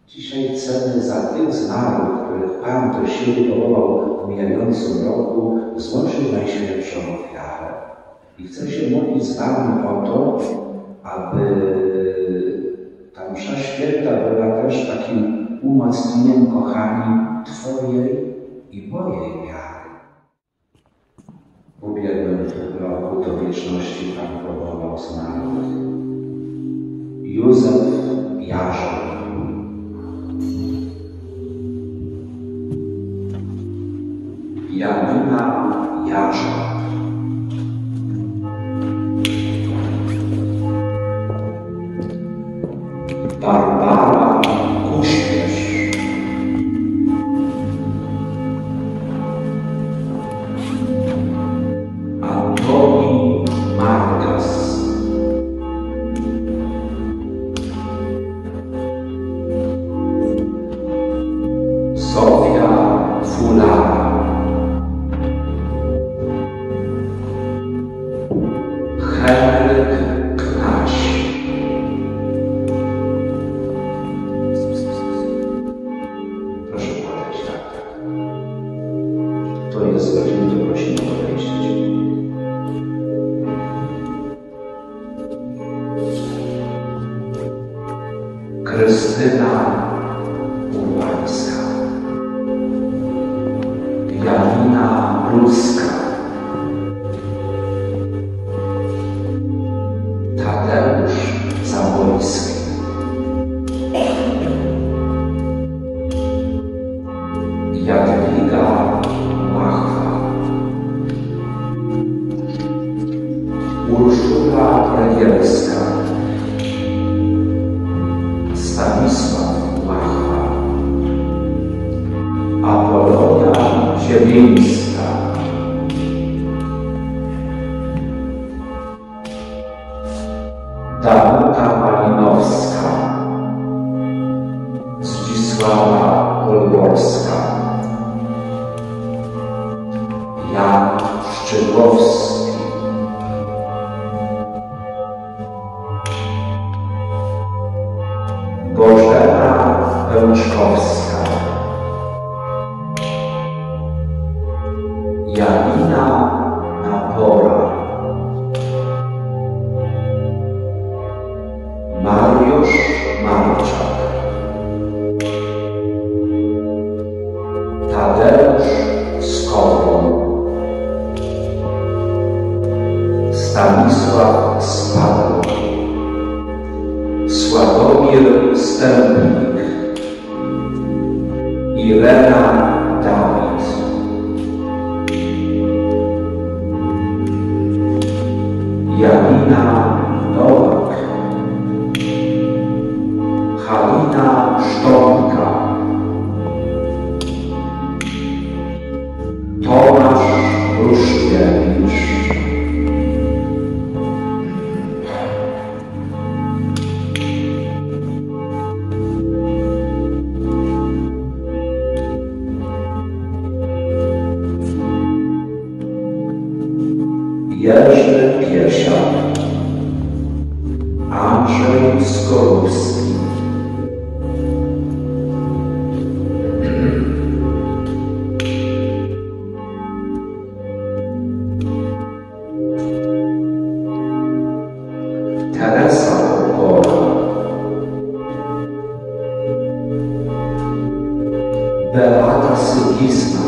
Dzisiaj chcemy za tych zmarłych, których Pan do siebie powołał w mijającym roku, złożyć Najświętszą ofiarę. I chcę się modlić z Wami o to, aby ta msza święta była też takim umocnieniem, kochani, Twojej i mojej wiary. W ubiegłym roku do wieczności Pan powołał zmarłych. Józef Jarzor, Janina Jarzor, Barbara Kuśmierz, Antoni Margas, Sofia Fulara, Henryk Knaś, proszę podejść, tak. To jest godzina, to prosimy podejść. Krystyna Urbańska, Janina Ruska, Tadeusz Zabojski, Jadwiga Łachwa, Urszula Regielska, Stanisław Łachwa, Apolonia Zielińska, Danuta Malinowska, Zdzisława Olborska, Jan Szczydłowski, Bożena Pełczkowska, Janina Napora, Mariusz Marczak, Tadeusz Skowron, Stanisław Spadł, Sławomir Stępnik, Irena Dawid, Janina Nowak, Halina Sztonka, Tomasz Ruszkiewicz, Jerzy Piesiak, Andrzej Skorupski, Teresa Opora, Beata Sygisna,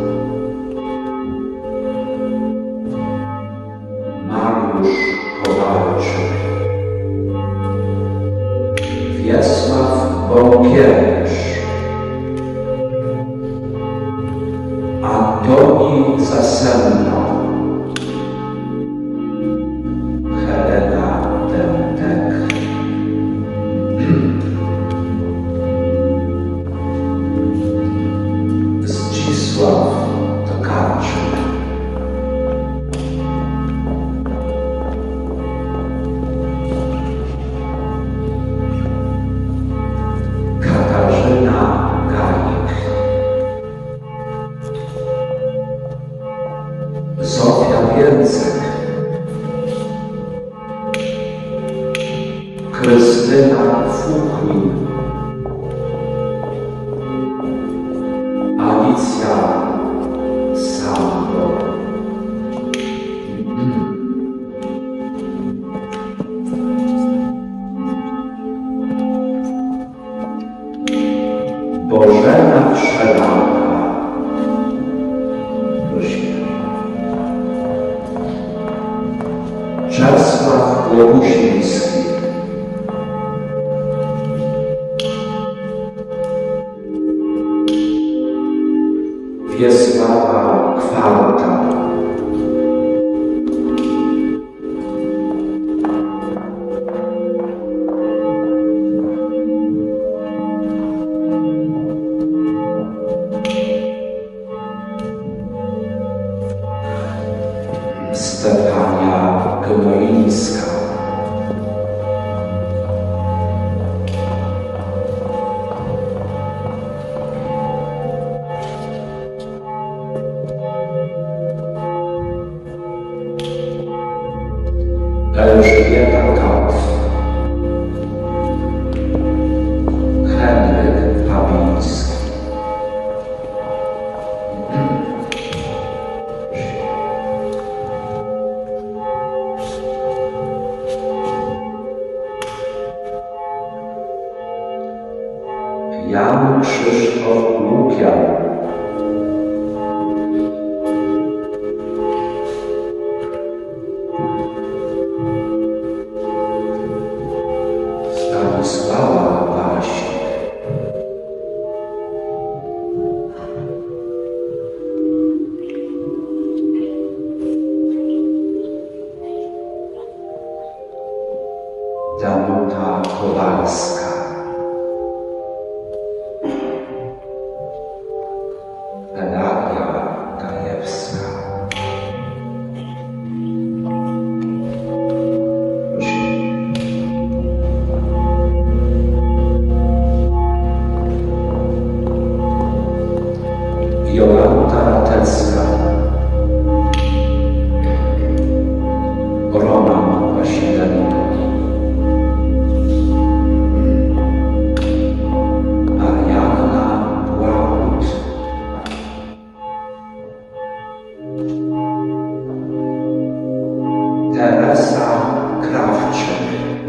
Mariusz Kowalczyk, Wiesław Bąkiewicz, Antoni Zasenna, Helena Dętek, Zdzisław Tokarczyk, Katarzyna Bożena wszelaka. Prosimy. Czesław Łobusiński. Wiesława Kwarta. Stefania Gnoińska. Elżbieta Kauf. Henryk Pabiński. Jan Krzysztof Łukian. Stanisława Wasik. Danuta Kowalska. Edaria Gajewska. Jolanta Ratecka. Roman Wasilenko. Marianna Błahut. Teresa Krawczyk.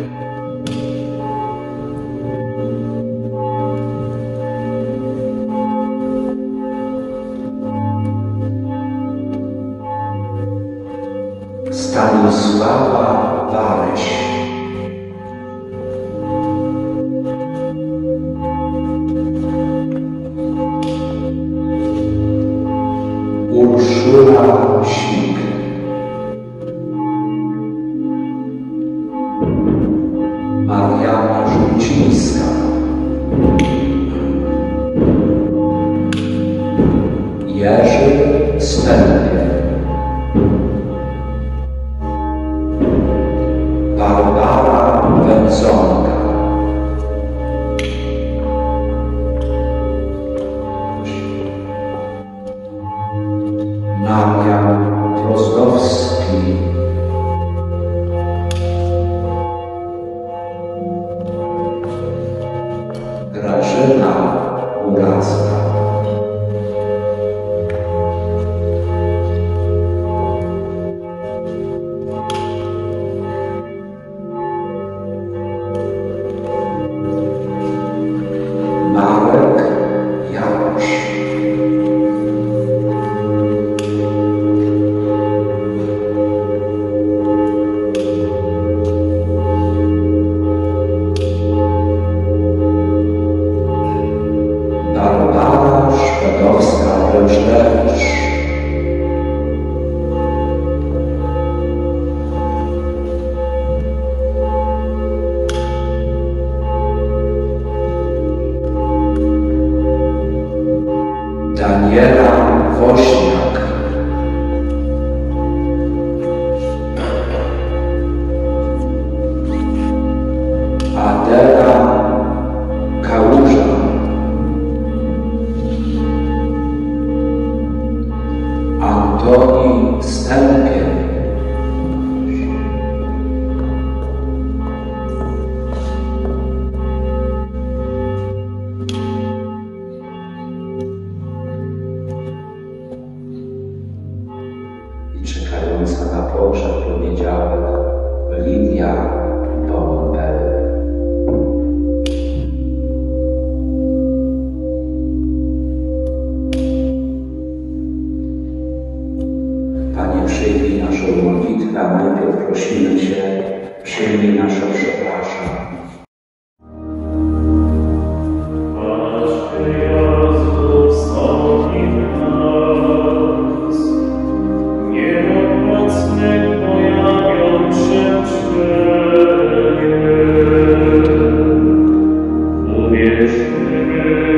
Stanisława Waryś. Urszula Śmig. Marianna Rzucińska. Jerzy Stępień. Barbara Wędzonka. Marian Drozdowski. Grażyna Urazka. Marek Jarosz. Barbara Szwedowska-Wrężlewicz. Daniela Woźniak. Adela Kałuża. Antoni Stępień. Wierzmy